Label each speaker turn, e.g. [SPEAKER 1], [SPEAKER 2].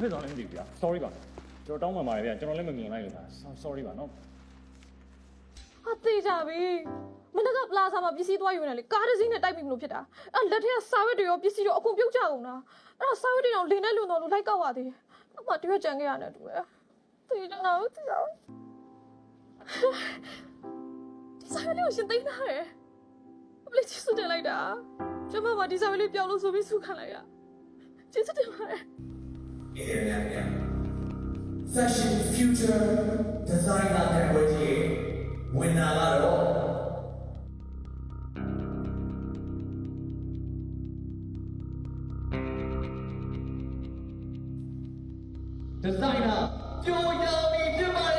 [SPEAKER 1] ဖြစ်သွားလဲမသိဘူးဗျာ sorry ပါကျွန်တော်တောင်းပန်ပါတယ်ဗျာကျွန်တော်လည်းမမြင်လိုက်လို့ပါ sorry ပါနော်
[SPEAKER 2] ဟာသေးကြပြီမနေ့ကပလာဇာမှာပစ္စည်းသွားယူနေလေကားတစ်စီးနဲ့တိုက်ပြီးမလို့ဖြစ်တာအဲ့လက်ထက်ကစာရွက်တွေရောပစ္စည်းရောအကုန်ပြုတ်ကြကုန်တာအဲ့ဒါစာရွက်တွေတော့လင်းနဲ့လွန်တော်လို့လိုက်ကောက်ပါသေးတယ်အမတရွက်ကြံခဲ့ရတယ်တူတယ်သေကြတာဟုတ်တယ်ဒီစာရွက်လေးကိုရှင်သိမ်းထားတယ်ဘယ်လိုချစ်စွတ်တင်လိုက်တာကျွန်မကဒီစာရွက်လေးပြောင်းလို့ဆိုပြီးစုခံလိုက်ရချစ်စွတ်တင်ပါတယ်
[SPEAKER 3] Fashion Future Designer တဲ့ဝေကြီး winner ကတော့ Designer ကျော်ရောင်မီဖြစ်ပါတယ်